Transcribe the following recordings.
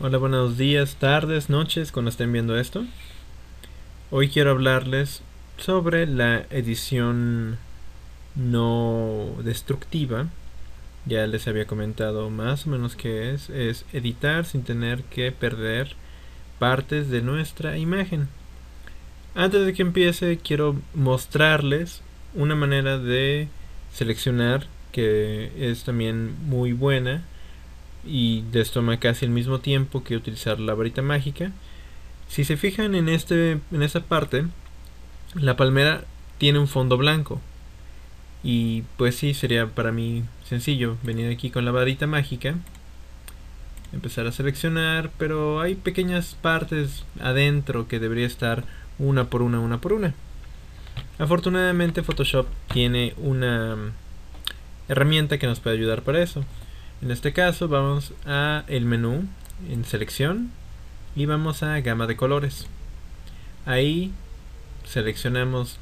Hola, buenos días, tardes, noches, cuando estén viendo esto. Hoy quiero hablarles sobre la edición no destructiva. Ya les había comentado más o menos qué es editar sin tener que perder partes de nuestra imagen. Antes de que empiece, quiero mostrarles una manera de seleccionar que es también muy buena y les toma casi el mismo tiempo que utilizar la varita mágica. Si se fijan en esta parte, la palmera tiene un fondo blanco. Y pues sí, sería para mí sencillo venir aquí con la varita mágica, empezar a seleccionar, pero hay pequeñas partes adentro que debería estar una por una, una por una. Afortunadamente Photoshop tiene una herramienta que nos puede ayudar para eso. En este caso vamos a el menú en selección y vamos a gama de colores. Ahí seleccionamos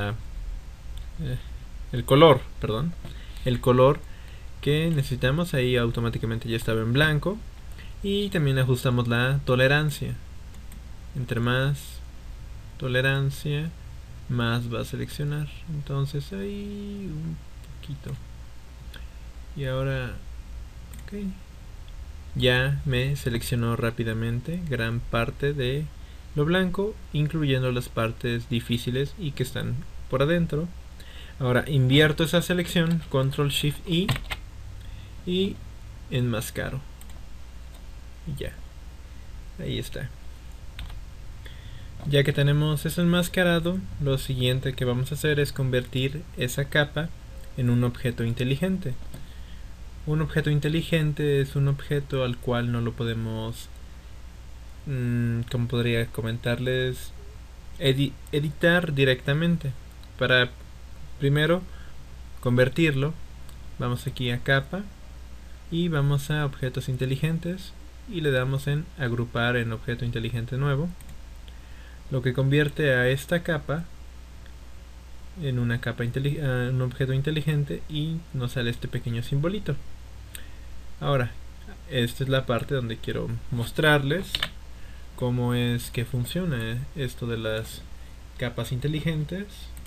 el color, perdón, el color que necesitamos. Ahí automáticamente ya estaba en blanco. Y también ajustamos la tolerancia. Entre más tolerancia, más va a seleccionar. Entonces ahí un poquito. Y ahora, ok, ya me seleccionó rápidamente gran parte de lo blanco, incluyendo las partes difíciles y que están por adentro. Ahora invierto esa selección, Control Shift y enmascaro. Y ya, ahí está. Ya que tenemos eso enmascarado, lo siguiente que vamos a hacer es convertir esa capa en un objeto inteligente. Un objeto inteligente es un objeto al cual no lo podemos, como podría comentarles, editar directamente. Para primero convertirlo, vamos aquí a capa y vamos a objetos inteligentes y le damos en agrupar en objeto inteligente nuevo, lo que convierte a esta capa en una capa un objeto inteligente y nos sale este pequeño simbolito. Ahora, esta es la parte donde quiero mostrarles cómo es que funciona esto de las capas inteligentes,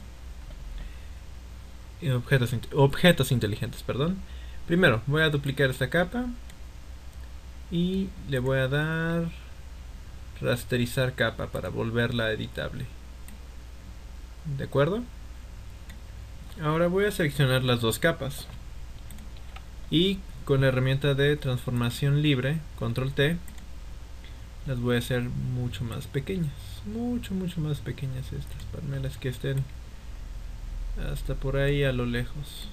objetos inteligentes, perdón. Primero voy a duplicar esta capa y le voy a dar rasterizar capa para volverla editable. ¿De acuerdo? Ahora voy a seleccionar las dos capas y con la herramienta de transformación libre, control T, las voy a hacer mucho más pequeñas, mucho más pequeñas estas palmeras, que estén hasta por ahí a lo lejos.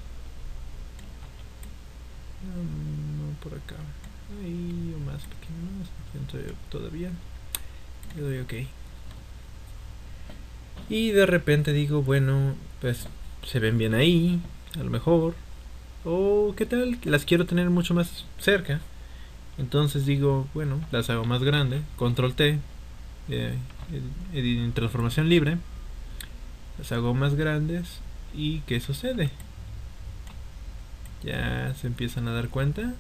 No por acá, ahí o más pequeño, todavía. Le doy OK. Y de repente digo, bueno, pues se ven bien ahí, a lo mejor. O qué tal, las quiero tener mucho más cerca. Entonces digo, bueno, las hago más grande, control T, en transformación libre, las hago más grandes. ¿Y qué sucede? Ya se empiezan a dar cuenta.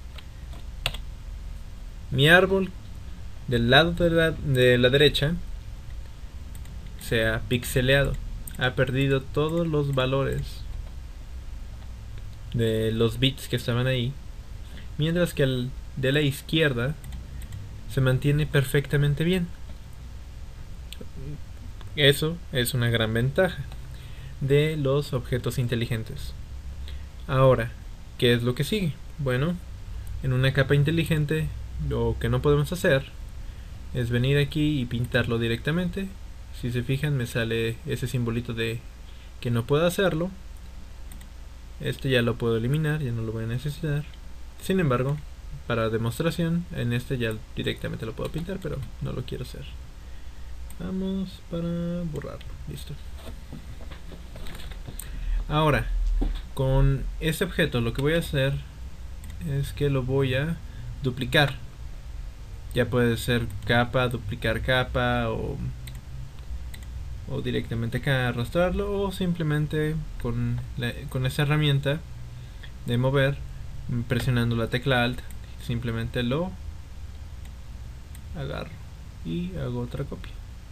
Mi árbol del lado de la derecha se ha pixeleado, ha perdido todos los valores de los bits que estaban ahí, mientras que el de la izquierda se mantiene perfectamente bien. Eso es una gran ventaja de los objetos inteligentes. Ahora, ¿qué es lo que sigue? Bueno, en una capa inteligente lo que no podemos hacer es venir aquí y pintarlo directamente. Si se fijan, me sale ese simbolito de que no puedo hacerlo. Este ya lo puedo eliminar, ya no lo voy a necesitar. Sin embargo, para demostración, en este ya directamente lo puedo pintar, pero no lo quiero hacer. Vamos para borrarlo. Listo. Ahora, con este objeto lo que voy a hacer es que lo voy a duplicar. Ya puede ser capa, duplicar capa o directamente acá arrastrarlo, o simplemente con esa herramienta de mover, presionando la tecla Alt, simplemente lo agarro y hago otra copia.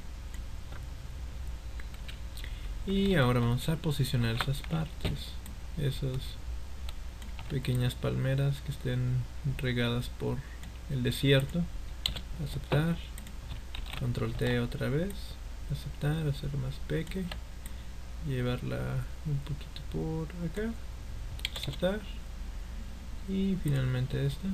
Y ahora vamos a posicionar esas partes, esas pequeñas palmeras que estén regadas por el desierto. Aceptar, control T otra vez, aceptar, hacer más peque, llevarla un poquito por acá, aceptar, y finalmente esta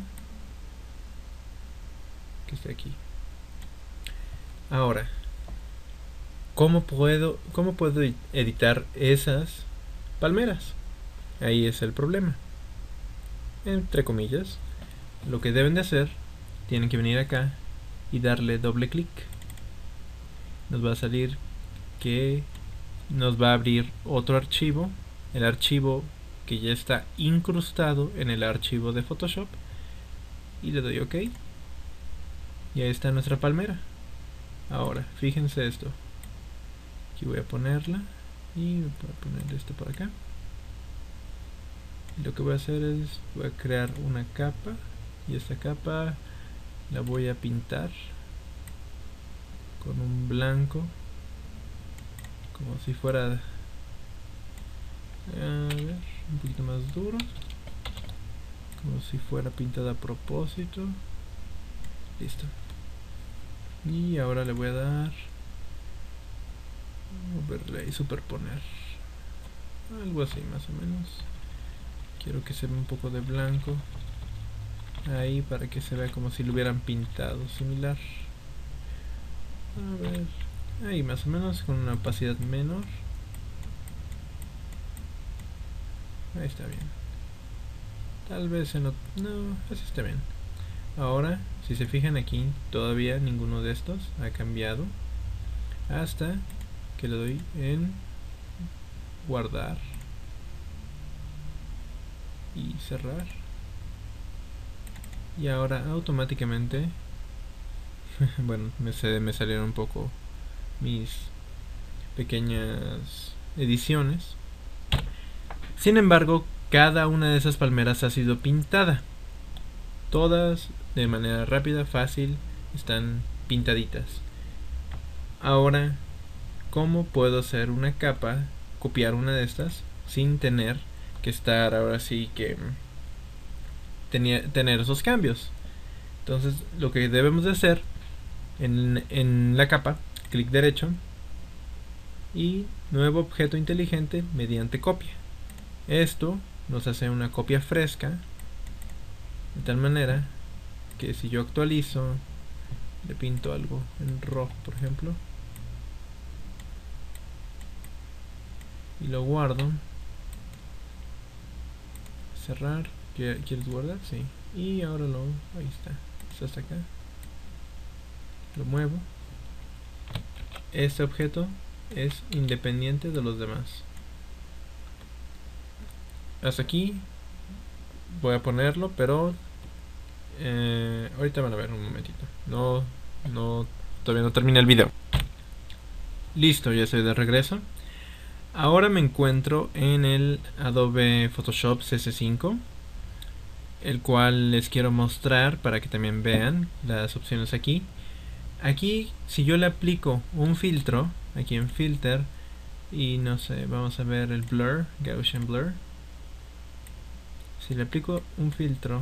que esté aquí. Ahora, ¿cómo puedo editar esas palmeras? Ahí es el problema. Entre comillas, lo que deben de hacer, tienen que venir acá y darle doble clic. Nos va a salir que nos va a abrir otro archivo, el archivo que ya está incrustado en el archivo de Photoshop, y le doy OK. Y ahí está nuestra palmera. Ahora, fíjense esto. Aquí voy a ponerla y voy a poner esto por acá. Y lo que voy a hacer es, voy a crear una capa, y esta capa la voy a pintar con un blanco, como si fuera, a ver, un poquito más duro, como si fuera pintada a propósito. Listo. Y ahora le voy a dar overlay, superponer, algo así más o menos. Quiero que se vea un poco de blanco ahí para que se vea como si lo hubieran pintado similar. A ver, ahí más o menos, con una opacidad menor. Ahí está bien. Tal vez no, así está bien. Ahora, si se fijan aquí, todavía ninguno de estos ha cambiado hasta que le doy en guardar y cerrar. Y ahora automáticamente bueno, me salieron un poco mis pequeñas ediciones. Sin embargo, cada una de esas palmeras ha sido pintada. Todas de manera rápida, fácil, están pintaditas. Ahora, ¿cómo puedo hacer una capa, copiar una de estas, sin tener que estar ahora sí que tener esos cambios? Entonces, lo que debemos de hacer en la capa, clic derecho y nuevo objeto inteligente mediante copia. Esto nos hace una copia fresca, de tal manera que si yo actualizo, le pinto algo en rojo por ejemplo y lo guardo, cerrar. ¿Quieres guardar? Sí. Y ahora ahí está hasta acá, lo muevo. Este objeto es independiente de los demás. Hasta aquí voy a ponerlo, pero ahorita van a ver un momentito. Todavía no termina el video. Listo, ya estoy de regreso. Ahora me encuentro en el Adobe Photoshop CS5, el cual les quiero mostrar para que también vean las opciones aquí. Aquí, si yo le aplico un filtro, aquí en Filter, y no sé, vamos a ver el Blur, Gaussian Blur. Si le aplico un filtro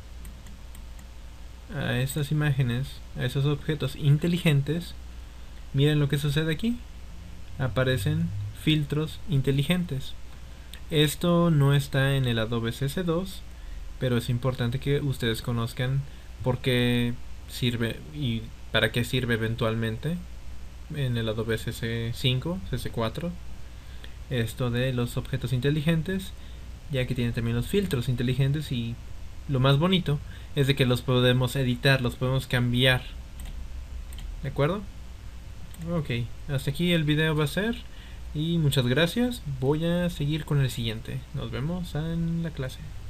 a estas imágenes, a esos objetos inteligentes, miren lo que sucede aquí. Aparecen filtros inteligentes. Esto no está en el Adobe CS2, pero es importante que ustedes conozcan por qué sirve y para qué sirve eventualmente en el Adobe CS5, CS4, esto de los objetos inteligentes, ya que tiene también los filtros inteligentes. Y lo más bonito es de que los podemos editar, los podemos cambiar. ¿De acuerdo? Ok, hasta aquí el video va a ser, y muchas gracias. Voy a seguir con el siguiente. Nos vemos en la clase.